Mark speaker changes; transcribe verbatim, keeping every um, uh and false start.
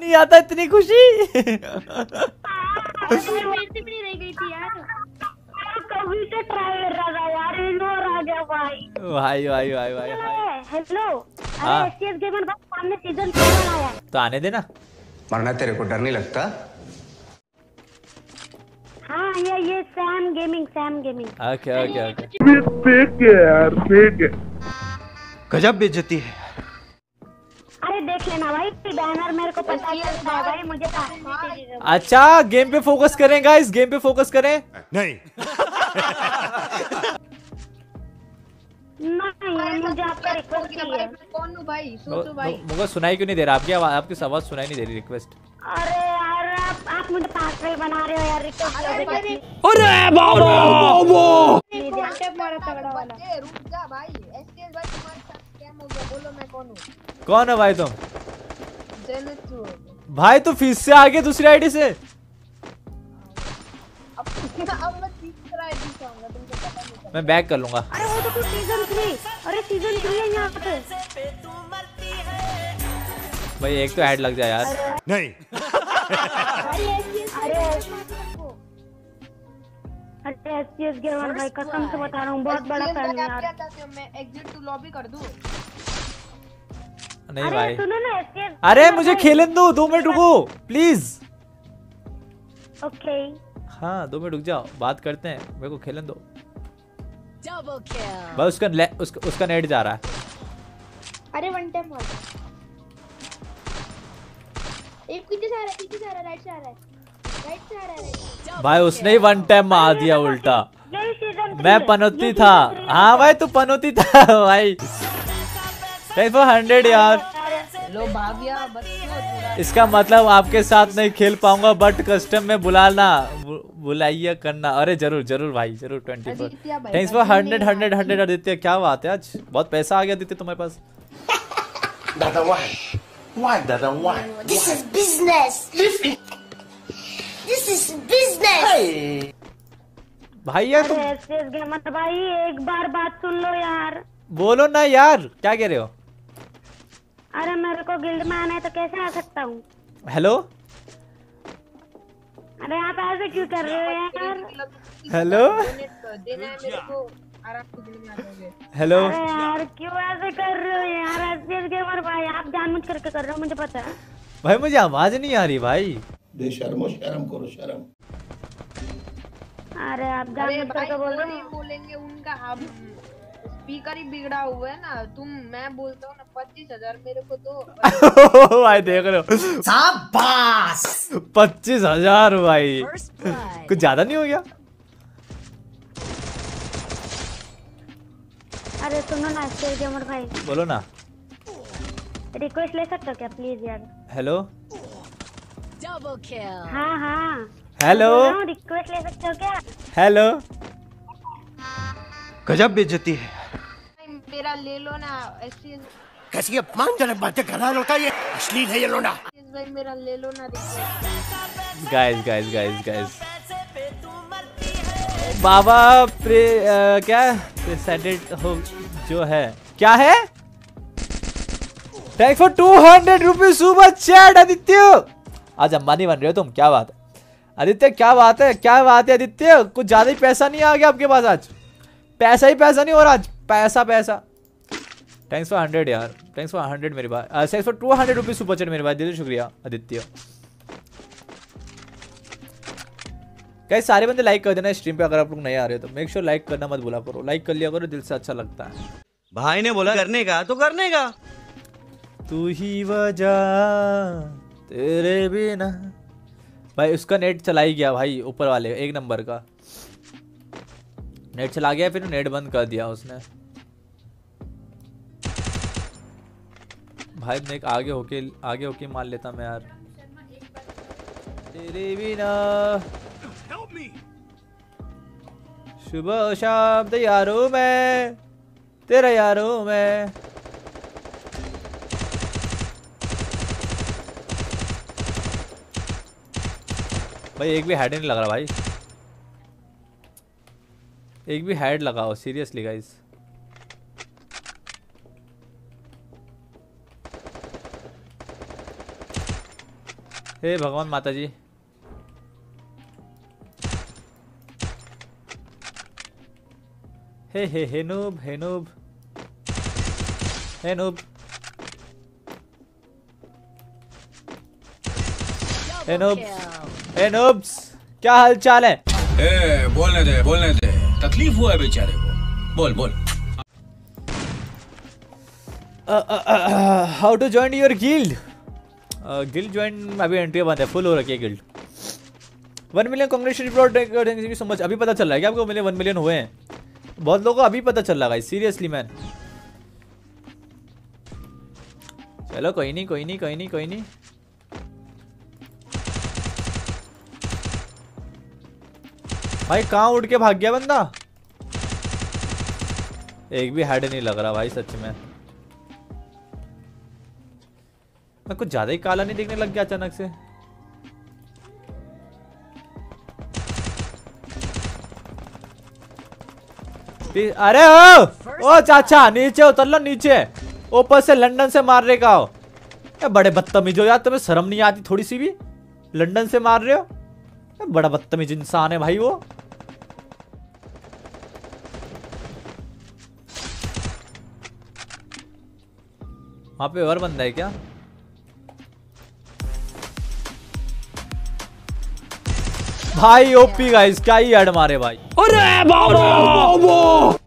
Speaker 1: नहीं आता इतनी खुशी।
Speaker 2: मेरे से भी नहीं रह गई थी यार, कभी से ट्राई कर रहा था यार, इग्नोर आ गया भाई।
Speaker 1: भाई भाई भाई भाई
Speaker 2: हेलो,
Speaker 1: हाँ।
Speaker 2: अरे एसटीएस गेमर बस सामने सीजन थ्री आया है,
Speaker 1: तो आने देना।
Speaker 3: वरना तेरे को डर नहीं लगता?
Speaker 2: हाँ ये ये Sam gaming, Sam gaming.
Speaker 1: Okay okay okay.
Speaker 4: Fake है यार, फेक है। गजब बेइज्जती है।
Speaker 2: अरे देख लेना भाई, बैनर मेरे को पता चल जाएगा भाई, मुझे तो।
Speaker 1: अच्छा गेम पे फोकस करें गाइस, गेम पे फोकस करें।
Speaker 4: नहीं
Speaker 2: नहीं मुझे आपका रिक्वेस्ट है।
Speaker 5: कौन हूँ भाई, सोचो भाई।
Speaker 1: मुझे सुनाई क्यों नहीं दे रहा आपकी आवाज, आपकी आवाज सुनाई नहीं दे रही। रिक्वेस्ट।
Speaker 2: अरे यार आप आप मुझे पागल बना रहे हो यार, रिक्वेस्ट।
Speaker 1: अरे बाबा
Speaker 5: रुक जा भाई, एसटीएस भाई तुम्हारे साथ स्कैम हो गया, बोलो मैं कौन हूँ।
Speaker 1: कौन है भाई तुम?
Speaker 5: जेनेटू
Speaker 1: भाई तू फिर से आ गया दूसरी आईडी से।
Speaker 5: अब अब मैं तीसरा आईडी से आऊंगा, तुमको पता नहीं चला।
Speaker 1: मैं बैक कर लूंगा।
Speaker 2: अरे वो तो सीजन थ्री, अरे सीजन थ्री है यहाँ पे
Speaker 1: भाई। एक तो ऐड लग जाए यार।
Speaker 4: नहीं
Speaker 2: अरे अरे एसटीएस गेमर भाई कसम से बता रहा हूँ, बहुत बड़ा फैन हूँ यार।
Speaker 5: क्या चाहते हो, मैं एग्जिट टू लॉबी कर दूं?
Speaker 1: नहीं
Speaker 2: अरे
Speaker 1: भाई।
Speaker 2: सुनो ना एसटीएस।
Speaker 1: अरे मुझे खेलने दो, दो मिनट रुको प्लीज।
Speaker 2: ओके
Speaker 1: हाँ दो मिनट रुक जाओ, बात करते हैं, मेरे को खेलने दो। भाई उसका ले, उसका उसका नेट जा रहा है।
Speaker 5: अरे वन टाइम मार, एक पीछे से आ रहा है, पीछे से आ रहा है, राइट से आ रहा है, राइट से आ रहा है।
Speaker 1: भाई उसने ही वन टाइम मार दिया उल्टा।
Speaker 2: यही सीजन
Speaker 1: मैं पनौती था। हाँ भाई तू पनौती था भाई। थैंक्स फॉर हंड्रेड यार।
Speaker 5: लो भाभिया बच्चों,
Speaker 1: इसका मतलब आपके साथ नहीं खेल पाऊंगा, बट कस्टम में बुलाना बुलाइए करना। अरे जरूर जरूर भाई जरूर। Twenty four thanks for hundred hundred hundred. Aditya क्या बात है, आज बहुत पैसा आ गया आदित्य तुम्हारे पास।
Speaker 3: दादा why? Why दादा why?
Speaker 6: This is business. This is business.
Speaker 1: भाई यार तुम
Speaker 2: अरे एसटीएस गेमर भाई एक बार बात सुन लो यार।
Speaker 1: बोलो ना यार, क्या कह रहे हो?
Speaker 2: अरे मेरे को गिल्ड में आना है तो कैसे आ सकता हूँ?
Speaker 1: हेलो
Speaker 2: अरे आप ऐसे क्यों कर रहे हो यार?
Speaker 1: हेलो
Speaker 5: देना है मेरे को, आराम से दिन में आ जाओगे।
Speaker 1: हेलो।
Speaker 2: अरे यार क्यों ऐसे कर रहे हो यार एसटीएस गेमर भाई, आप जानबूझ करके कर रहे हो, मुझे पता है।
Speaker 1: भाई मुझे आवाज नहीं आ रही भाई।
Speaker 3: दे शर्मो शर्म करो शर्म।
Speaker 2: अरे आप
Speaker 5: अरे
Speaker 2: जानबूझ
Speaker 5: भाई
Speaker 2: करके बोल
Speaker 5: वो
Speaker 2: रहे
Speaker 5: नहीं
Speaker 2: हो।
Speaker 5: बोलेंगे, उनका अब स्पीकर ही बिगड़ा हुआ है ना। तुम मैं बोलता हूँ ना पच्चीस हजार मेरे को दो।
Speaker 1: भाई देख रहे हो,
Speaker 3: शाबाश।
Speaker 1: पच्चीस हजार भाई कुछ ज्यादा नहीं हो गया?
Speaker 2: अरे सुनो ना एसटीएस गेमर भाई,
Speaker 1: बोलो ना।
Speaker 2: रिक्वेस्ट ले सकते हो क्या प्लीज यार?
Speaker 1: हेलो
Speaker 2: हाँ हाँ
Speaker 1: हेलो
Speaker 2: रिक्वेस्ट ले सकते हो क्या?
Speaker 1: हेलो।
Speaker 4: गजब बेइज्जती है।
Speaker 5: मेरा ले लो ना एसटीएस
Speaker 4: कैसी अपमानजनक बातें कर रहा है लड़का, ये अश्लील है ये लोना।
Speaker 5: भाई, मेरा ले लो ना।
Speaker 1: गाइस गाइस गाइस गाइस बाबा प्रे आ, क्या प्रेसिडेंट हो जो है क्या है? Thanks for two hundred rupees super chat Aditya. आज अंबानी बन रहे हो तुम, क्या बात है आदित्य, क्या बात है, क्या बात है आदित्य? कुछ ज्यादा ही पैसा नहीं आ गया आपके पास आज? पैसा ही पैसा नहीं हो रहा आज, पैसा पैसा। थैंक्स फॉर हंड्रेड यार, थैंक्स फॉर हंड्रेड मेरे भाई, thanks for two hundred rupees super chat मेरे भाई, दिल से शुक्रिया आदित्य। गाइस सारे बंदे लाइक कर देना स्ट्रीम पे, अगर आप लोग नए आ रहे हो तो मेक श्योर लाइक करना मत भूला करो। लाइक कर लिया करो, दिल से अच्छा लगता है।
Speaker 4: भाई ने बोला करने का तो करने का।
Speaker 1: तू ही वजह तेरे बिना। भाई उसका नेट चला ही गया भाई, ऊपर वाले एक नंबर का नेट चला गया, फिर नेट बंद कर दिया उसने। भाई मैं एक आगे होके आगे होके मान लेता मैं यार। तेरे बिना सुबह शाम यारों में तेरा यारों में। भाई एक भी हेड नहीं लग रहा भाई, एक भी हेड लगाओ सीरियसली गाइस। हे भगवान माता जी। Hey hey hey noob hey noob hey noob hey noob hey noobs, क्या हाल चाल है?
Speaker 7: ए, बोलने दे बोलने दे, तकलीफ हुआ है बेचारे को, बोल बोल।
Speaker 1: How to join your guild? Guild join अभी एंट्री बंद है, फुल हो रखी है guild. One million congratulation, thank you so much. अभी पता चल रहा है क्या आपको मेरे वन मिलियन हुए हैं? बहुत लोगों को अभी पता चल रहा है सीरियसली मैन। चलो कोई नहीं कोई नहीं कोई नहीं कोई नहीं। भाई कहाँ उड़ के भाग गया बंदा? एक भी हेड नहीं लग रहा भाई सच में। मैं कुछ ज्यादा ही काला नहीं दिखने लग गया अचानक से। अरे ओ ओ चाचा नीचे उतर लो नीचे, ऊपर से लंदन से मार रहे का हो। ए बड़े बदतमीज हो यार, तुम्हें शर्म नहीं आती थोड़ी सी भी? लंदन से मार रहे हो, ए बड़ा बदतमीज इंसान है भाई वो। वहां पे और बंदा है क्या? भाई ओपी गाइस, क्या ही ऐड मारे भाई। अरे बाबा